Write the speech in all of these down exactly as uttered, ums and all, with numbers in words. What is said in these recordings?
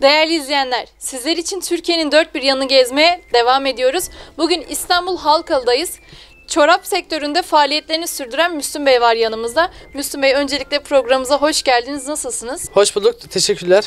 Değerli izleyenler, sizler için Türkiye'nin dört bir yanını gezmeye devam ediyoruz. Bugün İstanbul Halkalı'dayız. Çorap sektöründe faaliyetlerini sürdüren Müslüm Bey var yanımızda. Müslüm Bey, öncelikle programımıza hoş geldiniz. Nasılsınız? Hoş bulduk, teşekkürler.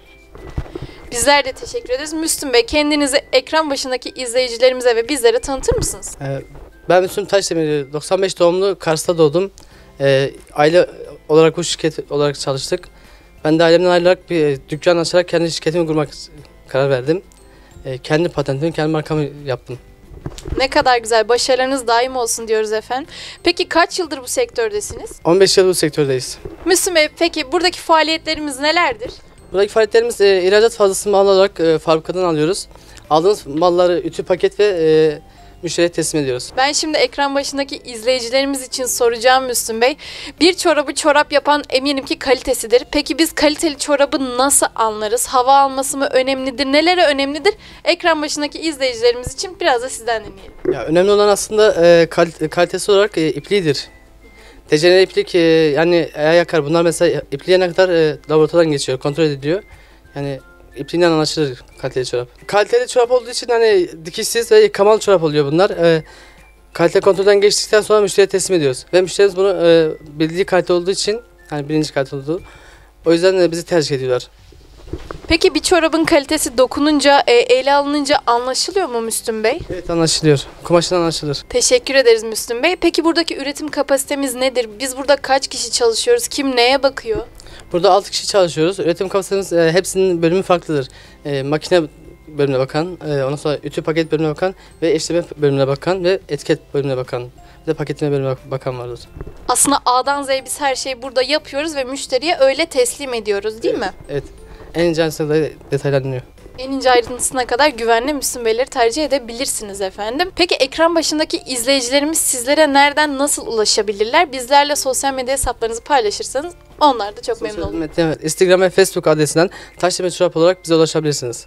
Bizler de teşekkür ederiz. Müslüm Bey, kendinizi ekran başındaki izleyicilerimize ve bizlere tanıtır mısınız? Ee, ben Müslüm Taşdemir, doksan beş doğumlu, Kars'ta doğdum. Ee, aile olarak bu şirket olarak çalıştık. Ben de ailemden ayrılarak bir dükkan açarak kendi şirketimi kurmak karar verdim. Ee, kendi patentimi, kendi markamı yaptım. Ne kadar güzel, başarılarınız daim olsun diyoruz efendim. Peki kaç yıldır bu sektördesiniz? on beş yıl bu sektördeyiz. Müslüm Bey, peki buradaki faaliyetlerimiz nelerdir? Buradaki faaliyetlerimiz e, ihracat fazlası mal olarak e, fabrikadan alıyoruz. Aldığımız malları ütü, paket ve e, müşteriye teslim ediyoruz. Ben şimdi ekran başındaki izleyicilerimiz için soracağım Müslüm Bey. Bir çorabı çorap yapan eminim ki kalitesidir. Peki biz kaliteli çorabı nasıl anlarız? Hava alması mı önemlidir? Neleri önemlidir? Ekran başındaki izleyicilerimiz için biraz da sizden dinleyelim. Ya, önemli olan aslında e, kal- kalitesi olarak e, ipliğidir. Dejenere iplik e, yani ayağı yakar. Bunlar mesela ipliğe kadar e, laboratuvardan geçiyor, kontrol ediliyor. Yani ipliğinden anlaşılır kaliteli çorap. Kaliteli çorap olduğu için hani dikişsiz ve yıkamalı çorap oluyor bunlar. E, kalite kontrolden geçtikten sonra müşteriye teslim ediyoruz. Ve müşterimiz bunu e, bildiği kalite olduğu için, hani birinci kalite olduğu, o yüzden e, bizi tercih ediyorlar. Peki bir çorabın kalitesi dokununca, e, ele alınınca anlaşılıyor mu Müslüm Bey? Evet, anlaşılıyor. Kumaşından anlaşılır. Teşekkür ederiz Müslüm Bey. Peki buradaki üretim kapasitemiz nedir? Biz burada kaç kişi çalışıyoruz? Kim neye bakıyor? Burada altı kişi çalışıyoruz. Üretim kapasitemiz e, hepsinin bölümü farklıdır. E, makine bölümüne bakan, e, ondan sonra ütü paket bölümüne bakan ve eşleme bölümüne bakan ve etiket bölümüne bakan. Bir de paketleme bölümüne bakan vardır. Aslında A'dan Z'ye biz her şeyi burada yapıyoruz ve müşteriye öyle teslim ediyoruz, değil mi? Evet. En ince ayrıntısında detaylanıyor. En ince ayrıntısına kadar güvenli Müslüm Beyleri tercih edebilirsiniz efendim. Peki ekran başındaki izleyicilerimiz sizlere nereden, nasıl ulaşabilirler? Bizlerle sosyal medya hesaplarınızı paylaşırsanız onlar da çok memnun Sosyal olur. medya, evet, Instagram ve Facebook adresinden Taşdemir Çorap olarak bize ulaşabilirsiniz.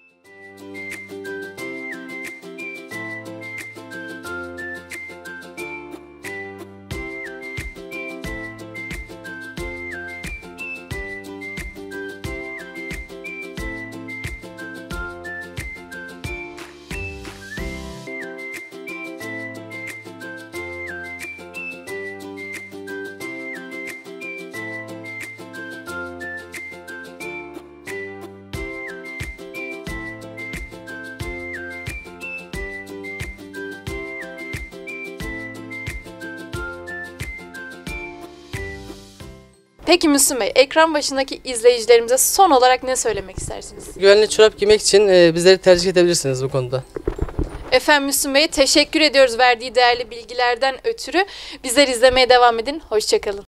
Peki Müslüm Bey, ekran başındaki izleyicilerimize son olarak ne söylemek istersiniz? Güvenli çorap giymek için e, bizleri tercih edebilirsiniz bu konuda. Efendim Müslüm Bey'e teşekkür ediyoruz verdiği değerli bilgilerden ötürü. Bizler izlemeye devam edin. Hoşça kalın.